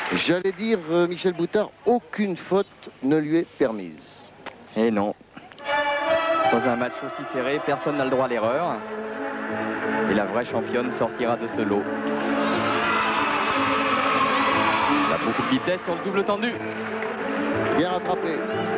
J'allais dire, Michel Boutard, aucune faute ne lui est permise. Et non. Dans un match aussi serré, personne n'a le droit à l'erreur. Et la vraie championne sortira de ce lot. Il a beaucoup de vitesse sur le double tendu. Bien rattrapé.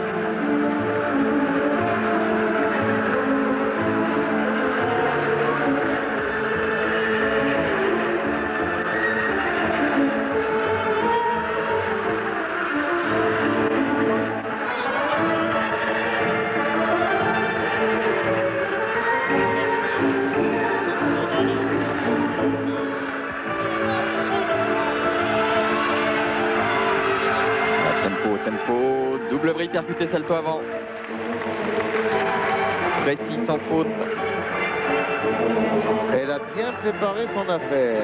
Tempo, double vrille percuté salto avant. Précis, sans faute. Elle a bien préparé son affaire.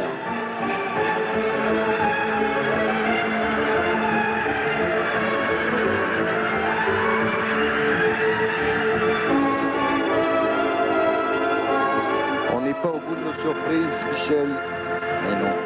On n'est pas au bout de nos surprises, Michel. Mais non.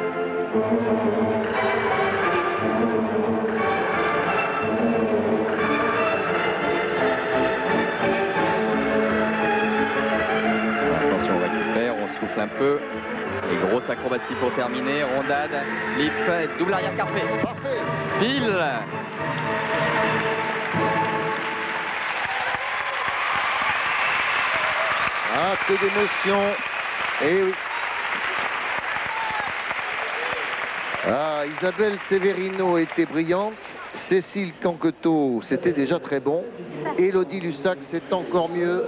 Attention, on récupère, on souffle un peu. Et grosse acrobatie pour terminer. Rondade, lip, double arrière carpé. Parfait. Pile. Ah, peu d'émotion. Eh oui. Ah, Isabelle Severino était brillante. Cécile Canquetot, c'était déjà très bon. Élodie Lussac, c'est encore mieux.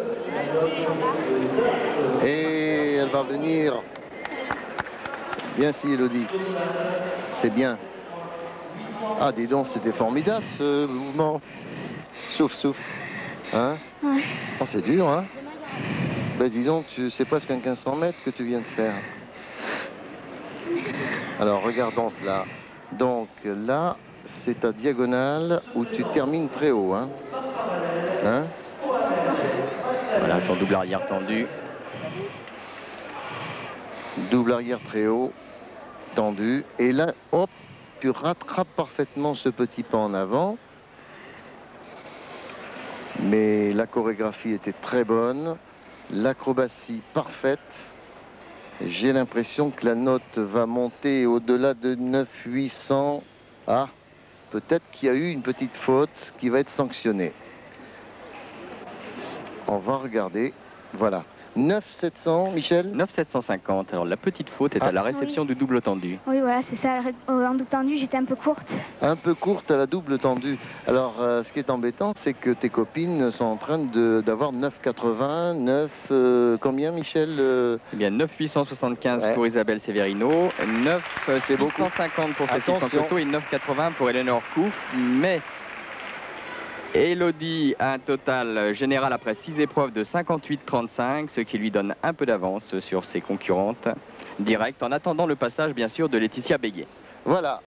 Et elle va venir. Bien si, Élodie. C'est bien. Ah, dis donc, c'était formidable ce mouvement. Souffle, souffle. Hein? Ouais. Oh, c'est dur, hein? Ben, disons, tu sais presque un 1500 mètres que tu viens de faire. Alors, regardons cela. Donc, là, c'est ta diagonale où tu termines très haut, hein? Hein? Voilà son double arrière tendu. Double arrière très haut, tendu. Et là, hop, tu rattrapes parfaitement ce petit pas en avant. Mais la chorégraphie était très bonne. L'acrobatie parfaite. J'ai l'impression que la note va monter au-delà de 9-800. Ah, peut-être qu'il y a eu une petite faute qui va être sanctionnée. On va regarder. Voilà. 9-700, Michel? 9,750. Alors la petite faute est à la réception du double tendu. Oui, voilà, c'est ça. En double tendu, j'étais un peu courte. Un peu courte à la double tendue. Alors, ce qui est embêtant, c'est que tes copines sont en train d'avoir 9,80, 9... combien, Michel? Eh bien, 9,875 Ouais. pour Isabelle Severino, 9,650 pour Cécile Attention. Canquetot et 9,80 pour Eleanor Couf. Mais Élodie a un total général après 6 épreuves de 58,35, ce qui lui donne un peu d'avance sur ses concurrentes directes, en attendant le passage, bien sûr, de Laetitia Béguet. Voilà.